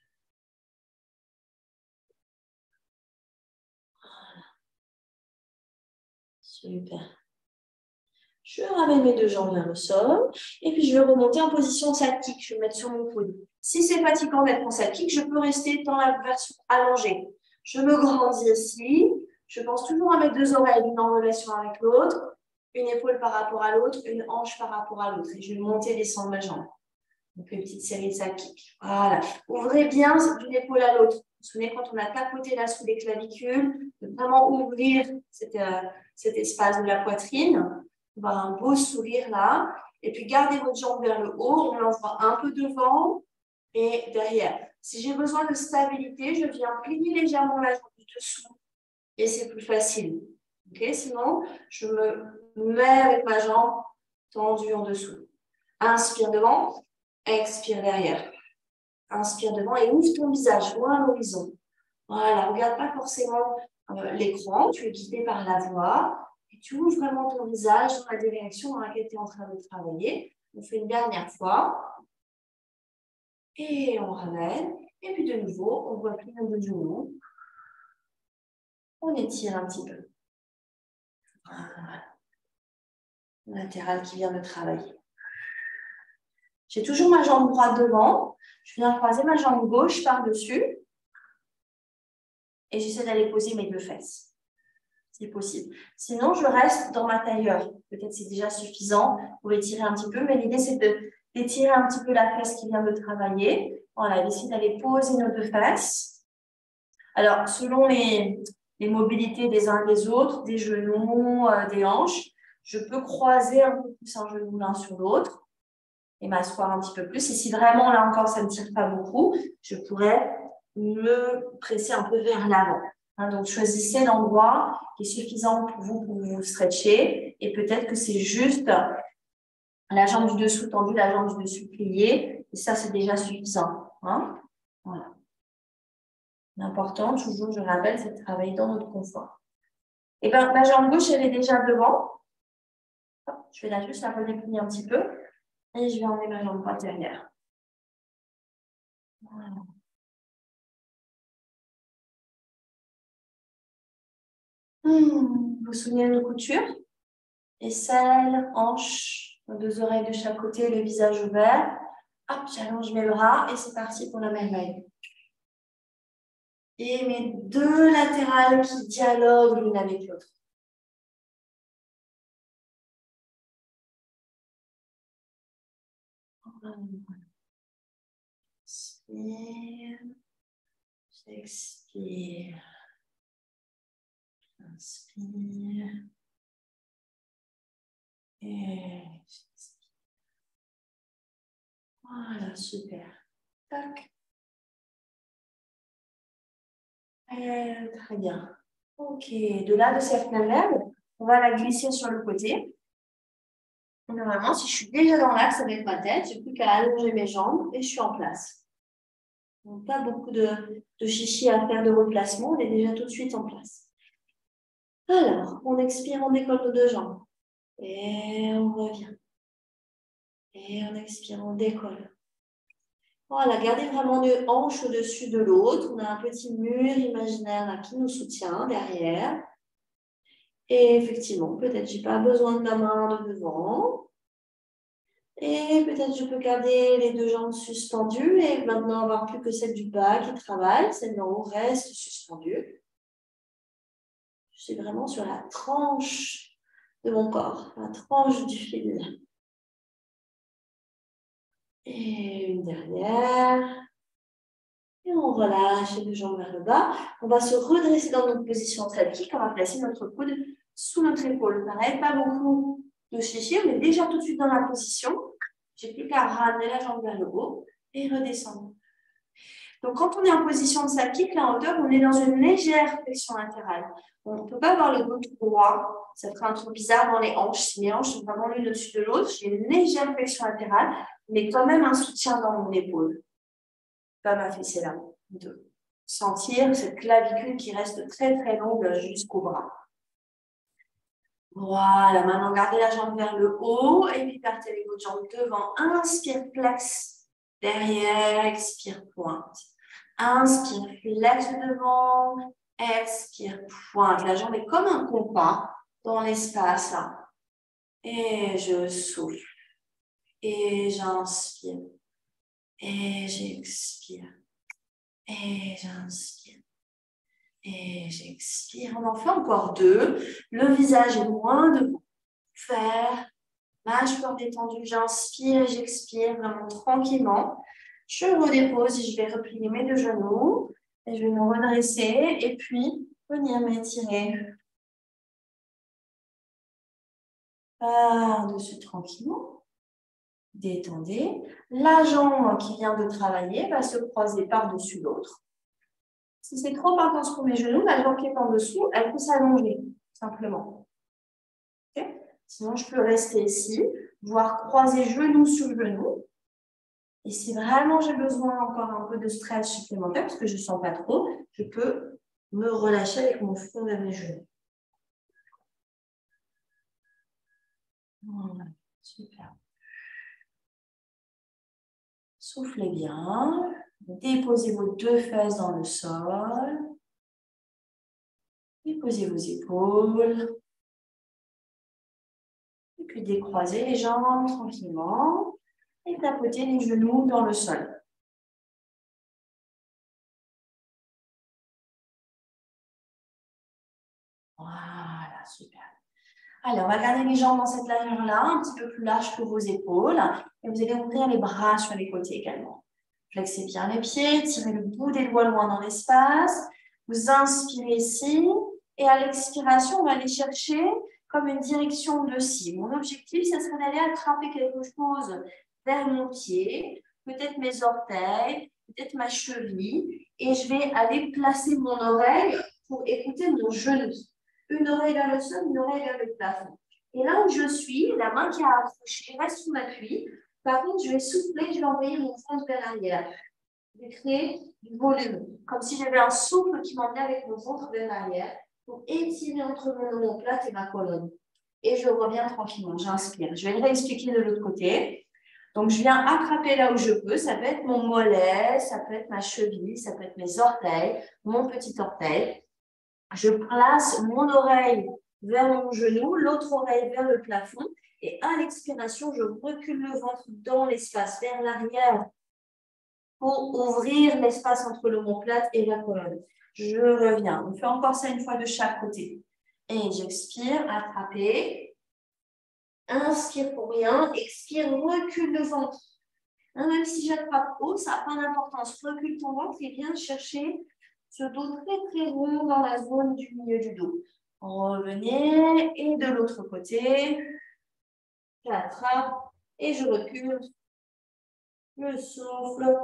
Voilà. Super. Je ramène mes deux jambes vers le sol et puis je vais remonter en position side-kick. Je vais me mettre sur mon coude. Si c'est fatigant d'être en side-kick, je peux rester dans la version allongée. Je me grandis ici. Je pense toujours à mes deux oreilles, l'une en relation avec l'autre, une épaule par rapport à l'autre, une hanche par rapport à l'autre. Et je vais monter et descendre ma jambe. Donc, une petite série de side-kick. Voilà. Ouvrez bien d'une épaule à l'autre. Vous vous souvenez, quand on a tapoté là sous les clavicules, de vraiment ouvrir cet espace de la poitrine. On va avoir un beau sourire là. Et puis, gardez votre jambe vers le haut. On l'envoie un peu devant et derrière. Si j'ai besoin de stabilité, je viens plier légèrement la jambe du dessous. Et c'est plus facile. Okay? Sinon, je me mets avec ma jambe tendue en dessous. Inspire devant, expire derrière. Inspire devant et ouvre ton visage, vois l'horizon. Voilà, regarde pas forcément l'écran, tu es guidé par la voix. Et tu ouvres vraiment ton visage dans la direction dans laquelle tu es en train de travailler. On fait une dernière fois. Et on ramène. Et puis de nouveau, on voit plus de genoux. On étire un petit peu. Voilà. Latéral qui vient de travailler. J'ai toujours ma jambe droite devant. Je viens croiser ma jambe gauche par-dessus. Et j'essaie d'aller poser mes deux fesses. C'est possible. Sinon, je reste dans ma tailleur. Peut-être c'est déjà suffisant. Vous pouvez tirer un petit peu. Mais l'idée, c'est d'étirer un petit peu la fesse qui vient de travailler. Voilà, d'essayer d'aller poser nos deux fesses. Alors, selon les mobilités des uns et des autres, des genoux, des hanches, Je peux croiser un peu plus un genou l'un sur l'autre et m'asseoir un petit peu plus. Et si vraiment, là encore, ça ne tire pas beaucoup, je pourrais me presser un peu vers l'avant. Hein, donc, choisissez l'endroit qui est suffisant pour vous stretcher. Et peut-être que c'est juste la jambe du dessous tendue, la jambe du dessus pliée. Et ça, c'est déjà suffisant. Hein, voilà. L'important, toujours, je rappelle, c'est de travailler dans notre confort. Et bien, ma jambe gauche, elle est déjà devant. Je vais juste la redéplier un petit peu. Et je vais emmener ma jambe droite derrière. Voilà. Vous vous souvenez de nos coutures? Aisselle, hanche, deux oreilles de chaque côté, le visage ouvert. Hop, j'allonge mes bras et c'est parti pour la merveille. Et mes deux latérales qui dialoguent l'une avec l'autre. Inspire, j'expire. Inspire. Et j'expire. Voilà, super. Tac. Très bien. Ok, de là, de cette même on va la glisser sur le côté. Et normalement, si je suis déjà dans l'axe avec ma tête, j'ai plus qu'à allonger mes jambes et je suis en place. Donc, pas beaucoup de chichi à faire de replacement, on est déjà tout de suite en place. Alors, on expire, on décolle nos deux jambes. Et on revient. Et on expire, on décolle. Voilà, gardez vraiment une hanche au-dessus de l'autre. On a un petit mur imaginaire là, qui nous soutient derrière. Et effectivement, peut-être je n'ai pas besoin de ma main de devant. Et peut-être je peux garder les deux jambes suspendues et maintenant avoir plus que celle du bas qui travaille. Celle d'en haut reste suspendue. Je suis vraiment sur la tranche de mon corps, la tranche du fil. Et une dernière. Et on relâche les deux jambes vers le bas. On va se redresser dans notre position statique. On va placer notre coude sous notre épaule. Pareil, pas beaucoup de chichi. On est déjà tout de suite dans la position. J'ai plus qu'à ramener la jambe vers le haut et redescendre. Donc, quand on est en position de side-kick, là en hauteur, on est dans une légère flexion latérale. On ne peut pas avoir le dos tout droit. Ça ferait un truc bizarre dans les hanches. Si mes hanches sont vraiment l'une au-dessus de l'autre, j'ai une légère flexion latérale, mais quand même un soutien dans mon épaule. Pas ma fessée là. De sentir cette clavicule qui reste très très longue jusqu'au bras. Voilà, maintenant gardez la jambe vers le haut et puis partez les autres jambes devant. Inspire, flex derrière, expire, pointe. Inspire, flex devant, expire, pointe. La jambe est comme un compas dans l'espace. Et je souffle. Et j'inspire. Et j'expire. Et j'inspire. Et j'expire. On en fait encore deux. Le visage est loin devant. Faire. Mâchoire détendue. J'inspire et j'expire vraiment tranquillement. Je redépose et je vais replier mes deux genoux. Et je vais me redresser. Et puis, venir m'étirer. Par-dessus tranquillement. Détendez. La jambe qui vient de travailler va se croiser par-dessus l'autre. Si c'est trop intense pour mes genoux, la jambe qui est en dessous, elle peut s'allonger, simplement. Okay? Sinon, je peux rester ici, voire croiser genou sur genou. Et si vraiment j'ai besoin encore un peu de stretch supplémentaire, parce que je ne sens pas trop, je peux me relâcher avec mon front vers mes genoux. Voilà, super. Soufflez bien. Déposez vos deux fesses dans le sol. Déposez vos épaules. Et puis décroisez les jambes tranquillement. Et tapotez les genoux dans le sol. Voilà, super. Allez, on va garder les jambes dans cette largeur-là, un petit peu plus large que vos épaules. Et vous allez ouvrir les bras sur les côtés également. Flexez bien les pieds, tirez le bout des doigts loin dans l'espace. Vous inspirez ici. Et à l'expiration, on va aller chercher comme une direction de scie. Mon objectif, ça serait d'aller attraper quelque chose vers mon pied, peut-être mes orteils, peut-être ma cheville, et je vais aller placer mon oreille pour écouter mon genou. Une oreille vers le sol, une oreille vers le plafond. Et là où je suis, la main qui a accroché reste sous m'appuie. Par contre, je vais souffler, je vais envoyer mon ventre vers l'arrière. Je vais créer du volume, comme si j'avais un souffle qui m'emmenait avec mon ventre vers l'arrière pour étirer entre mon omoplate et ma colonne. Et je reviens tranquillement, j'inspire. Je vais le réexpliquer de l'autre côté. Donc, je viens attraper là où je peux. Ça peut être mon mollet, ça peut être ma cheville, ça peut être mes orteils, mon petit orteil. Je place mon oreille vers mon genou, l'autre oreille vers le plafond. Et à l'expiration, je recule le ventre dans l'espace, vers l'arrière, pour ouvrir l'espace entre l'omoplate et la colonne. Je reviens. On fait encore ça une fois de chaque côté. Et j'expire, attraper. Inspire pour rien. Expire, recule le ventre. Même si j'attrape haut, ça n'a pas d'importance. Recule ton ventre et viens chercher ce dos très très rond dans la zone du milieu du dos. Revenez. Et de l'autre côté, j'attrape et je recule. Je souffle.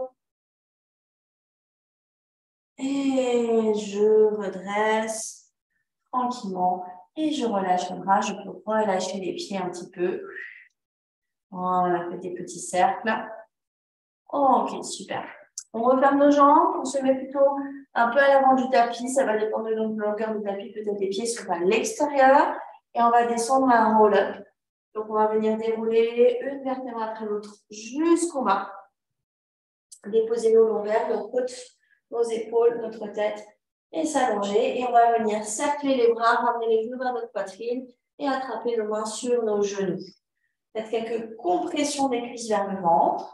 Et je redresse tranquillement. Et je relâche le bras. Je peux relâcher les pieds un petit peu. Voilà, on a fait des petits cercles. Ok, super. On referme nos jambes. On se met plutôt un peu à l'avant du tapis. Ça va dépendre de la longueur du tapis. Peut-être les pieds sont à l'extérieur. Et on va descendre à un roll-up. Donc, on va venir dérouler une vertèbre après l'autre jusqu'au bas. Déposer nos lombaires, nos côtes, nos épaules, notre tête et s'allonger. Et on va venir cercler les bras, ramener les genoux vers notre poitrine et attraper nos mains sur nos genoux. Faites quelques compressions des cuisses vers le ventre.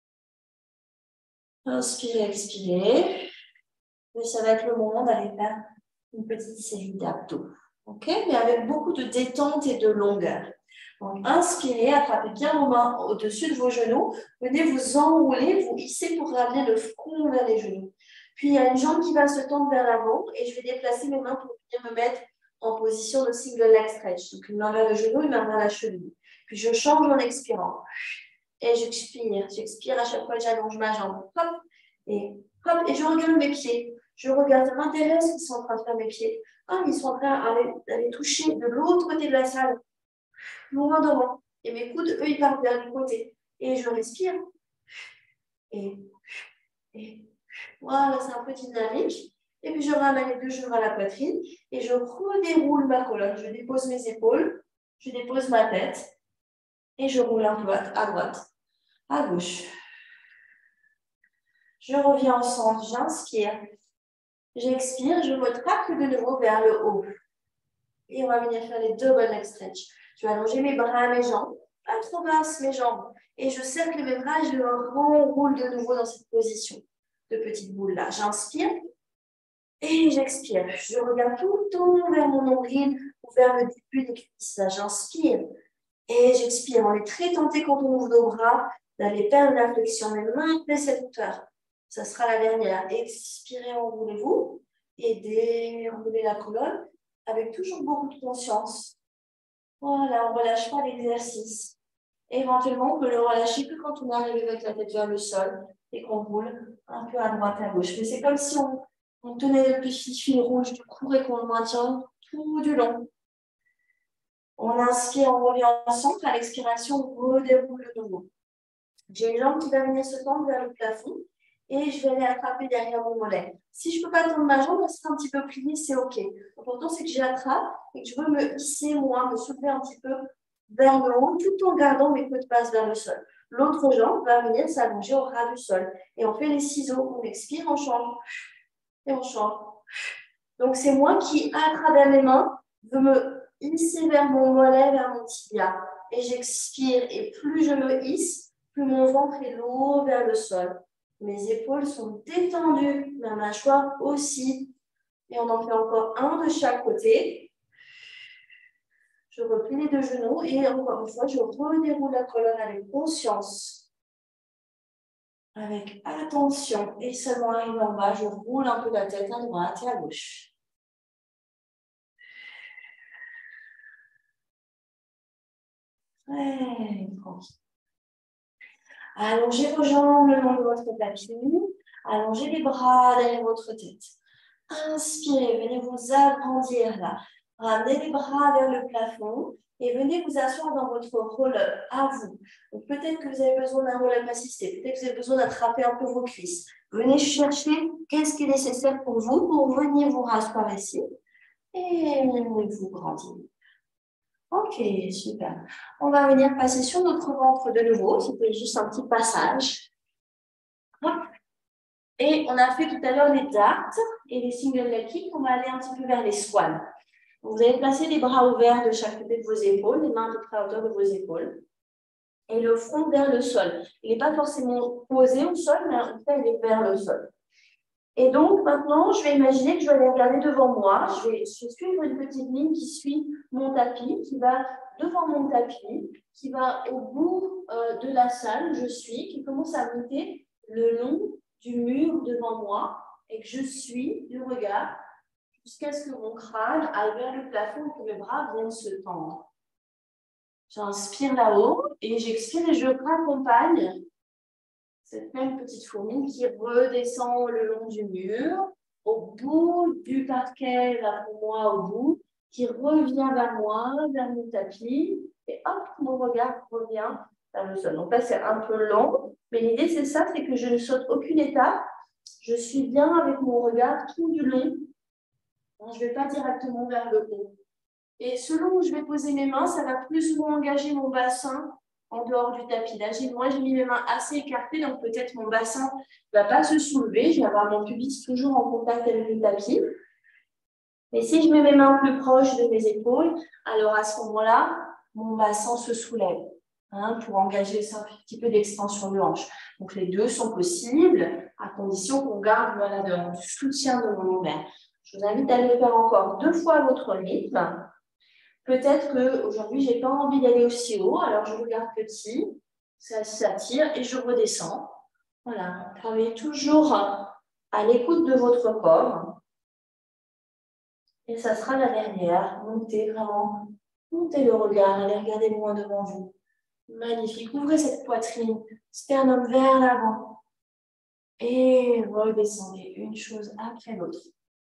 Inspirez, expirez. Et ça va être le moment d'aller faire une petite série d'abdos. OK? Mais avec beaucoup de détente et de longueur. Donc, inspirez, attrapez bien vos mains au-dessus de vos genoux. Venez vous enrouler, vous hisser pour ramener le front vers les genoux. Puis, il y a une jambe qui va se tendre vers l'avant et je vais déplacer mes mains pour venir me mettre en position de single leg stretch. Donc, une main vers le genou, une main vers la cheville. Puis, je change en expirant. Et j'expire. J'expire à chaque fois que j'allonge ma jambe. Hop, et je regarde mes pieds. Je regarde, ça m'intéresse ce qu'ils sont en train de faire mes pieds. Ah, ils sont en train d'aller toucher de l'autre côté de la salle. Loin devant. Et mes coudes, eux, ils partent vers le côté. Et je respire. Et voilà, c'est un peu dynamique. Et puis, je ramène les deux genoux à la poitrine. Et je redéroule ma colonne. Je dépose mes épaules. Je dépose ma tête. Et je roule un peu à droite, à gauche. Je reviens au centre. J'inspire. J'expire. Je me traque de nouveau vers le haut. Et on va venir faire les double leg stretch. Je vais allonger mes bras et mes jambes. Pas trop basses mes jambes. Et je cercle mes bras et je renroule de nouveau dans cette position de petite boule là. J'inspire et j'expire. Je regarde tout le temps vers mon nombril ou vers le début des cuisses. J'inspire et j'expire. On est très tenté quand on ouvre nos bras d'aller perdre la flexion. Mais maintenez cette hauteur. Ça sera la dernière. Expirez, enroulez-vous et déroulez la colonne avec toujours beaucoup de conscience. Voilà, on ne relâche pas l'exercice. Éventuellement, on peut le relâcher que quand on arrive avec la tête vers le sol et qu'on roule un peu à droite, à gauche. Mais c'est comme si on tenait le petit fil rouge du cours et qu'on le maintient tout du long. On inspire, on revient en centre. À l'expiration, on redéroule de nouveau. J'ai une jambe qui va venir se tendre vers le plafond et je vais aller attraper derrière mon mollet. Si je ne peux pas tendre ma jambe, elle sera un petit peu pliée, c'est OK. L'important, c'est que je l'attrape et que je veux me hisser, moi, me soulever un petit peu vers le haut, tout en gardant mes côtes basses vers le sol. L'autre jambe va venir s'allonger au ras du sol. Et on fait les ciseaux. On expire, on change. Et on change. Donc, c'est moi qui, à travers mes mains, veux me hisser vers mon mollet, vers mon tibia. Et j'expire. Et plus je me hisse, plus mon ventre est lourd vers le sol. Mes épaules sont détendues, ma mâchoire aussi. Et on en fait encore un de chaque côté. Je replie les deux genoux et encore une fois, je redéroule la colonne avec conscience. Avec attention. Et seulement arrivé en bas, je roule un peu la tête à droite et à gauche. Très tranquille. Allongez vos jambes le long de votre tapis. Allongez les bras derrière votre tête. Inspirez, venez vous agrandir là. Ramenez les bras vers le plafond et venez vous asseoir dans votre roll-up à vous. Peut-être que vous avez besoin d'un roll-up assisté, peut-être que vous avez besoin d'attraper un peu vos cuisses. Venez chercher qu'est-ce qui est nécessaire pour vous pour venir vous rasseoir ici et vous grandir. Ok, super. On va venir passer sur notre ventre de nouveau. C'était juste un petit passage. Hop. Et on a fait tout à l'heure les darts et les single leg kicks. On va aller un petit peu vers les swans. Vous allez placer les bras ouverts de chaque côté de vos épaules, les mains à peu près à hauteur de vos épaules. Et le front vers le sol. Il n'est pas forcément posé au sol, mais en tout cas, il est vers le sol. Et donc, maintenant, je vais imaginer que je vais aller regarder devant moi. Je vais suivre une petite ligne qui suit mon tapis, qui va devant mon tapis, qui va au bout de la salle où je suis, qui commence à monter le long du mur devant moi et que je suis du regard jusqu'à ce que mon crâne aille vers le plafond et que mes bras viennent se tendre. J'inspire là-haut et j'expire et je raccompagne cette même petite fourmi qui redescend le long du mur, au bout du parquet, là pour moi, au bout, qui revient vers moi, vers mon tapis, et hop, mon regard revient vers le sol. Donc là, c'est un peu long, mais l'idée, c'est ça, c'est que je ne saute aucune étape. Je suis bien avec mon regard tout du long. Je ne vais pas directement vers le haut. Et selon où je vais poser mes mains, ça va plus ou moins engager mon bassin en dehors du tapis. Là, moi, j'ai mis mes mains assez écartées, donc peut-être mon bassin ne va pas se soulever. Je vais avoir mon pubis toujours en contact avec le tapis. Mais si je mets mes mains plus proches de mes épaules, alors à ce moment-là, mon bassin se soulève pour engager un petit peu d'extension de hanche. Donc, les deux sont possibles à condition qu'on garde le soutien de mon ovaire. Je vous invite à le faire encore 2 fois à votre rythme. Peut-être qu'aujourd'hui, je n'ai pas envie d'aller aussi haut, alors je regarde petit, ça s'attire et je redescends. Voilà, travaillez toujours à l'écoute de votre corps. Et ça sera la dernière. Montez vraiment, montez le regard, allez regarder loin devant vous. Magnifique, ouvrez cette poitrine, sternum vers l'avant. Et redescendez une chose après l'autre.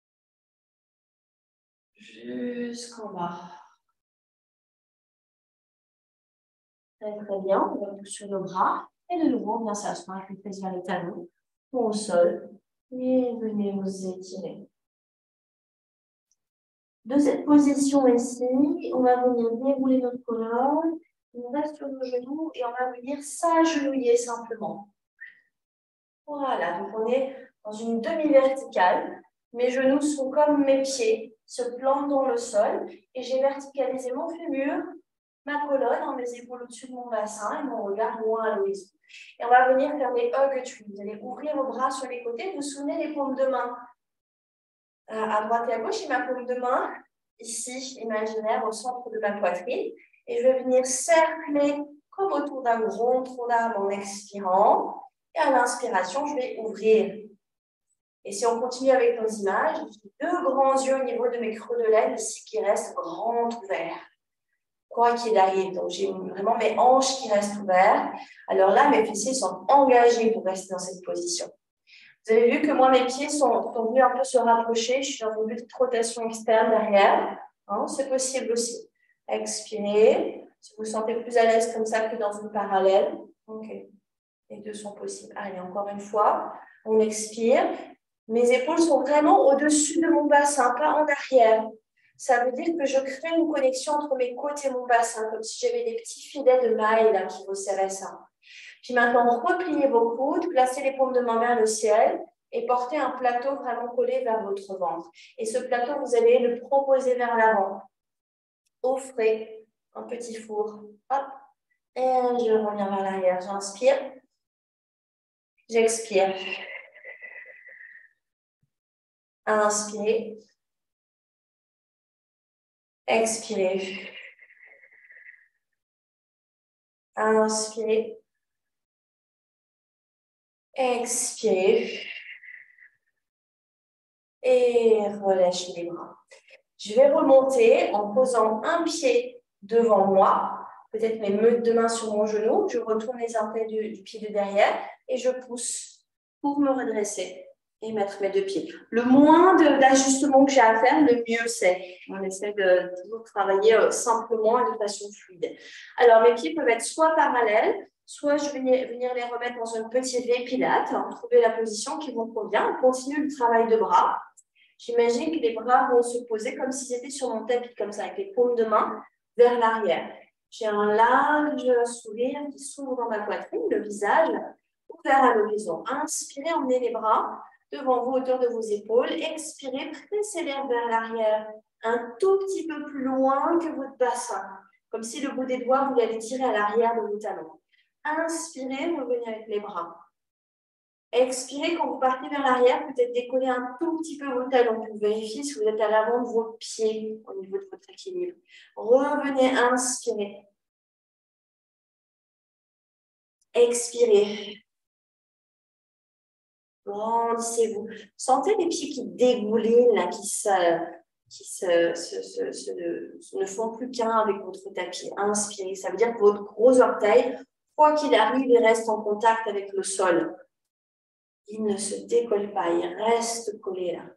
Jusqu'en bas. Très, très bien, on va sur nos bras. Et de nouveau, on vient s'asseoir avec les fesses vers les talons ou au sol. Et venez vous étirer. De cette position ici, on va venir dérouler notre colonne. On reste sur nos genoux et on va venir s'agenouiller simplement. Voilà, donc on est dans une demi-verticale. Mes genoux sont comme mes pieds, se plantent dans le sol. Et j'ai verticalisé mon fémur, ma colonne, mes épaules au-dessus de mon bassin et mon regard loin à l'horizon. Et on va venir faire des hug trees. Vous allez ouvrir vos bras sur les côtés. Vous souvenez les paumes de main à droite et à gauche et ma paume de main ici, imaginaire, au centre de ma poitrine. Et je vais venir cercler comme autour d'un grand tronc d'arbre en expirant. Et à l'inspiration, je vais ouvrir. Et si on continue avec nos images, j'ai 2 grands yeux au niveau de mes creux de l'aine ici qui restent grands ouverts. Quoi qu'il arrive. Donc, j'ai vraiment mes hanches qui restent ouvertes. Alors là, mes fessiers sont engagés pour rester dans cette position. Vous avez vu que moi, mes pieds sont venus un peu se rapprocher. Je suis dans une petite rotation externe derrière. C'est possible aussi. Expirez. Si vous vous sentez plus à l'aise comme ça que dans une parallèle. OK. Les deux sont possibles. Allez, encore une fois. On expire. Mes épaules sont vraiment au-dessus de mon bassin, pas en arrière. Ça veut dire que je crée une connexion entre mes côtes et mon bassin, comme si j'avais des petits filets de mailles là, qui resserraient ça. Puis maintenant, repliez vos coudes, placez les paumes de main vers le ciel et portez un plateau vraiment collé vers votre ventre. Et ce plateau, vous allez le proposer vers l'avant. Offrez un petit four. Hop. Et je reviens vers l'arrière. J'inspire. J'expire. Inspirez. Expirez. Inspirez. Expirez. Et relâchez les bras. Je vais remonter en posant un pied devant moi, peut-être mes meutes de main sur mon genou, je retourne les orteils du pied de derrière et je pousse pour me redresser et mettre mes deux pieds. Le moins d'ajustements que j'ai à faire, le mieux c'est. On essaie de toujours travailler simplement et de façon fluide. Alors, mes pieds peuvent être soit parallèles, soit je vais venir les remettre dans un petit V Pilates, trouver la position qui vous convient. On continue le travail de bras. J'imagine que les bras vont se poser comme s'ils étaient sur mon tapis, comme ça, avec les paumes de main vers l'arrière. J'ai un large sourire qui s'ouvre dans ma poitrine, le visage ouvert à l'horizon. Inspirez, emmenez les bras devant vous, hauteur de vos épaules. Expirez, pressez l'air vers l'arrière, un tout petit peu plus loin que votre bassin, comme si le bout des doigts, vous allez tirer à l'arrière de vos talons. Inspirez, revenez avec les bras. Expirez, quand vous partez vers l'arrière, peut-être décoller un tout petit peu vos talons pour vérifier si vous êtes à l'avant de vos pieds au niveau de votre équilibre. Revenez, inspirez. Expirez. Grandissez-vous. Sentez les pieds qui dégoulinent, là, ne font plus qu'un avec votre tapis. Inspirez. Ça veut dire que votre gros orteil, quoi qu'il arrive, il reste en contact avec le sol. Il ne se décolle pas, il reste collé là.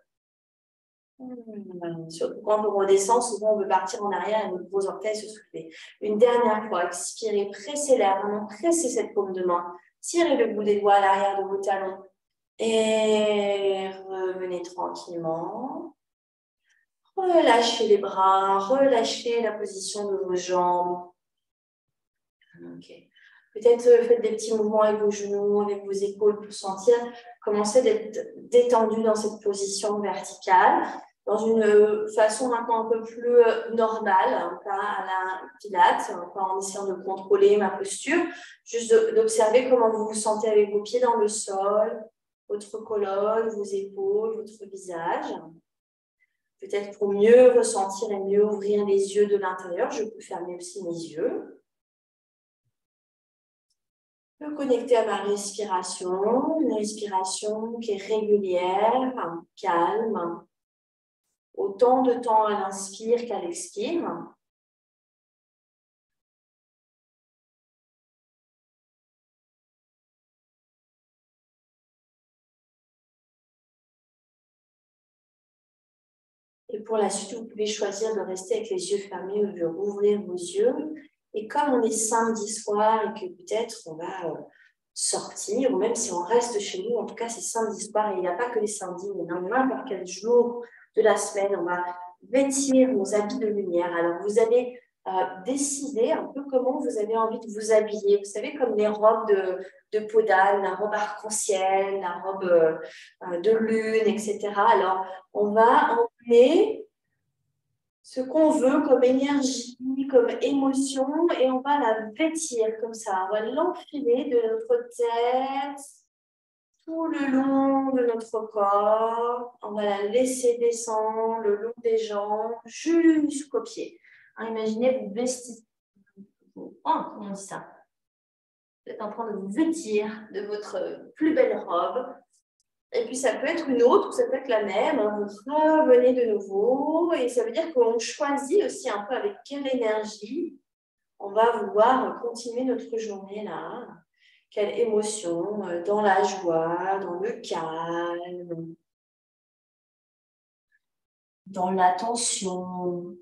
Surtout quand on redescend, souvent on veut partir en arrière et nos gros orteils se soulever. Une dernière fois, expirez, pressez l'air, vraiment pressez cette paume de main. Tirez le bout des doigts à l'arrière de vos talons. Et revenez tranquillement. Relâchez les bras, relâchez la position de vos jambes. Ok. Peut-être faites des petits mouvements avec vos genoux, avec vos épaules pour sentir, commencer d'être détendu dans cette position verticale, dans une façon maintenant un peu plus normale, pas à la pilates, pas en essayant de contrôler ma posture, juste d'observer comment vous vous sentez avec vos pieds dans le sol, votre colonne, vos épaules, votre visage. Peut-être pour mieux ressentir et mieux ouvrir les yeux de l'intérieur, je peux fermer aussi mes yeux. Je peux connecter à ma respiration, une respiration qui est régulière, calme, autant de temps à l'inspire qu'à l'expire. Et pour la suite, vous pouvez choisir de rester avec les yeux fermés ou de rouvrir vos yeux. Et comme on est samedi soir et que peut-être on va sortir, ou même si on reste chez nous, en tout cas c'est samedi soir et il n'y a pas que les samedis, mais dans n'importe quel jour de la semaine, on va vêtir nos habits de lumière. Alors vous allez décider un peu comment vous avez envie de vous habiller. Vous savez, comme les robes de peau d'âne, la robe arc-en-ciel, la robe de lune, etc. Alors on va emmener ce qu'on veut comme énergie, comme émotion, et on va la vêtir comme ça. On va l'enfiler de notre tête tout le long de notre corps. On va la laisser descendre le long des jambes jusqu'aux pieds. Hein, imaginez, vous vestissez. Oh, comment on dit ça? Vous êtes en train de vous vêtir de votre plus belle robe. Et puis, ça peut être une autre ou ça peut être la même. Vous revenez de nouveau. Et ça veut dire qu'on choisit aussi un peu avec quelle énergie on va vouloir continuer notre journée là. Quelle émotion, dans la joie, dans le calme, dans l'attention.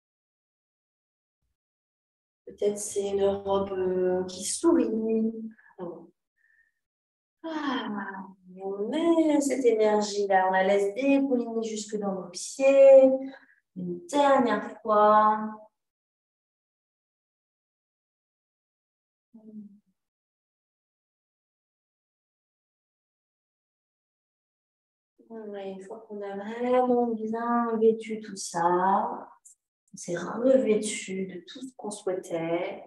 Peut-être c'est une robe qui sourit. On met cette énergie-là, on la laisse dépouliner jusque dans nos pieds. Une dernière fois. Une fois qu'on a vraiment bien vêtu tout ça, on s'est revêtu de tout ce qu'on souhaitait.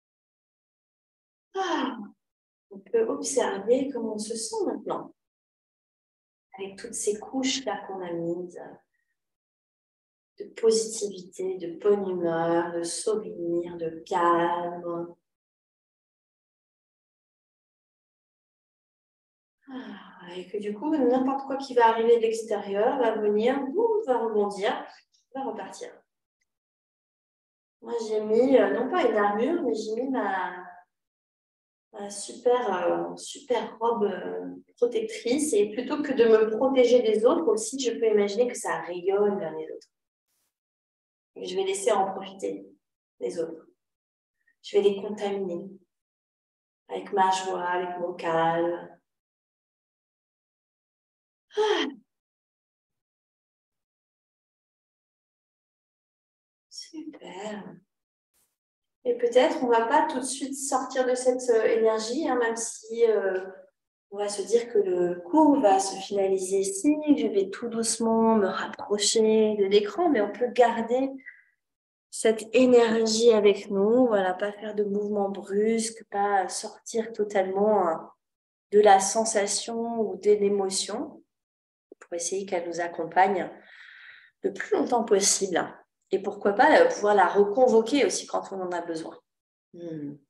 On peut observer comment on se sent maintenant, avec toutes ces couches-là qu'on a mises, de positivité, de bonne humeur, de sourire, de calme. Et que du coup, n'importe quoi qui va arriver de l'extérieur va venir, va rebondir, va repartir. Moi, j'ai mis, non pas une armure, mais j'ai mis ma super robe protectrice. Et plutôt que de me protéger des autres aussi, je peux imaginer que ça rayonne vers les autres. Et je vais laisser en profiter les autres. Je vais les contaminer avec ma joie, avec mon calme. Super. Et peut-être on va pas tout de suite sortir de cette énergie, hein, même si on va se dire que le cours va se finaliser ici. Je vais tout doucement me rapprocher de l'écran, mais on peut garder cette énergie avec nous. Voilà, pas faire de mouvements brusques, pas sortir totalement de la sensation ou de l'émotion pour essayer qu'elle nous accompagne le plus longtemps possible. Et pourquoi pas pouvoir la reconvoquer aussi quand on en a besoin.